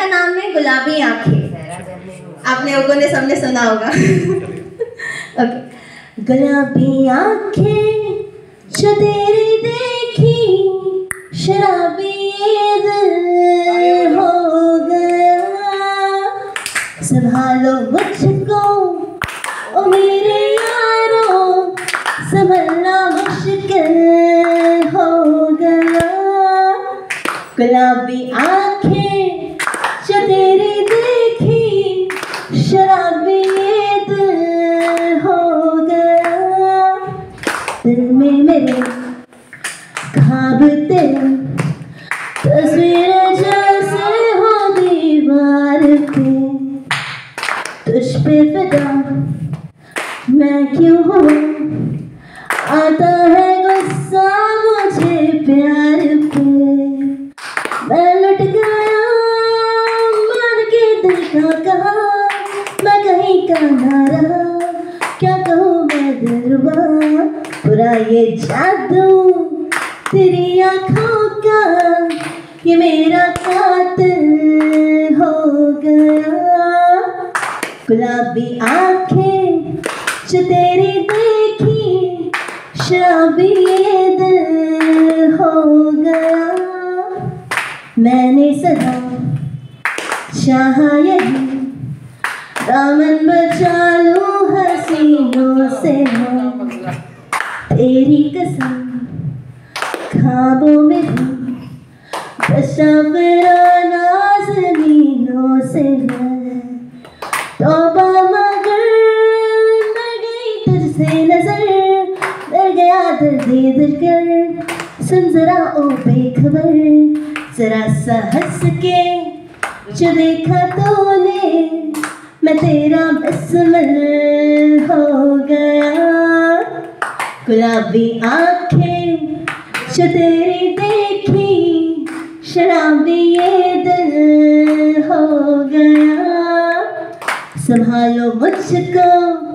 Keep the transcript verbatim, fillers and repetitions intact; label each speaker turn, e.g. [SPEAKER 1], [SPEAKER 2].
[SPEAKER 1] नाम है गुलाबी आंखें। आपने लोगों ने सबने सुना होगा। ओके। गुलाबी आंखें जो तेरी देखी, शराबी ये दिल हो गया। संभालो मुझको ओ मेरे यारों, संभलना मुश्किल हो गया। गुलाबी आंखें जो तेरी देखी, शराबी ये दिल हो गया। दिल में मेरे ख्वाब तेरे, तस्वीरें जैसे हो दीवार पे, तुझ पे फिदा मैं क्यों हूँ, आता है गुस्सा मुझे प्यार पे। मैं लुट गया मान के दिल का कहा, मैं कहीं का ना रहा, क्या कहूँ मैं दिलरुबा। पूरा ये जादू तेरी आँखों का, ये मेरा कातिल हो गया। गुलाबी आंखें जो तेरी देखी, शराबी ये दिल हो गया। मैंने सदा चाहा यही, दामन बचा लूं हसीनों से मैं, तेरी कसम ख्वाबों में भी बसा मेरा नाज़नीनों से मैं। तौबा मगर मर गई तुझसे नजर, डर गया दर्द दिल कर, सुन जरा ओ बेखबर। जरा सा हंस के जो देखा तूने, मैं तेरा बिस्मिल हो गया। गुलाबी आंखें जो तेरी देखी, शराबी ये दिल हो गया। संभालो मुझको